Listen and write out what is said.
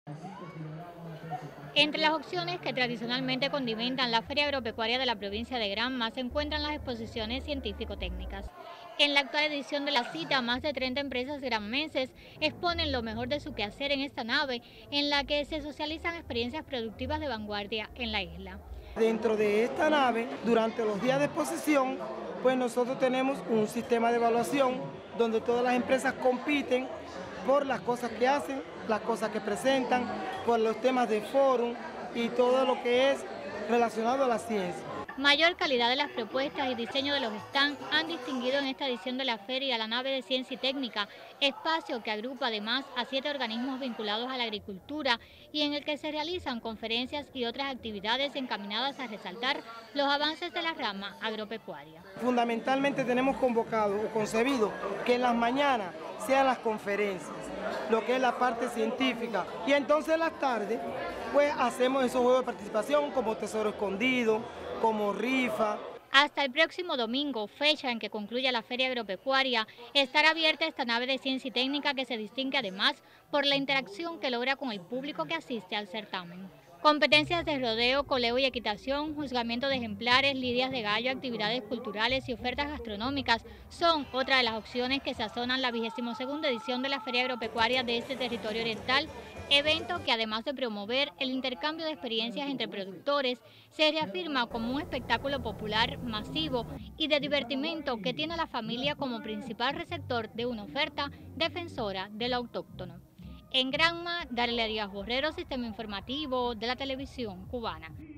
Entre las opciones que tradicionalmente condimentan la Feria Agropecuaria de la provincia de Granma se encuentran las exposiciones científico-técnicas. En la actual edición de la cita, más de 30 empresas granmenses exponen lo mejor de su quehacer en esta nave, en la que se socializan experiencias productivas de vanguardia en la isla. Dentro de esta nave, durante los días de exposición, pues nosotros tenemos un sistema de evaluación donde todas las empresas compiten por las cosas que hacen, las cosas que presentan, por los temas de fórum y todo lo que es relacionado a la ciencia. Mayor calidad de las propuestas y diseño de los stands han distinguido en esta edición de la feria la nave de Ciencia y Técnica, espacio que agrupa además a 7 organismos vinculados a la agricultura y en el que se realizan conferencias y otras actividades encaminadas a resaltar los avances de la rama agropecuaria. Fundamentalmente tenemos convocado o concebido que en las mañanas sean las conferencias, lo que es la parte científica, y entonces en las tardes pues hacemos esos juegos de participación como tesoro escondido, como rifa. Hasta el próximo domingo, fecha en que concluya la Feria Agropecuaria, estará abierta esta nave de Ciencia y Técnica que se distingue además por la interacción que logra con el público que asiste al certamen. Competencias de rodeo, coleo y equitación, juzgamiento de ejemplares, lidias de gallo, actividades culturales y ofertas gastronómicas son otra de las opciones que sazonan la 22ª edición de la Feria Agropecuaria de este territorio oriental, evento que además de promover el intercambio de experiencias entre productores, se reafirma como un espectáculo popular, masivo y de divertimento que tiene a la familia como principal receptor de una oferta defensora de lo autóctono. En Granma, Darelia Díaz Borrero, Sistema Informativo de la Televisión Cubana.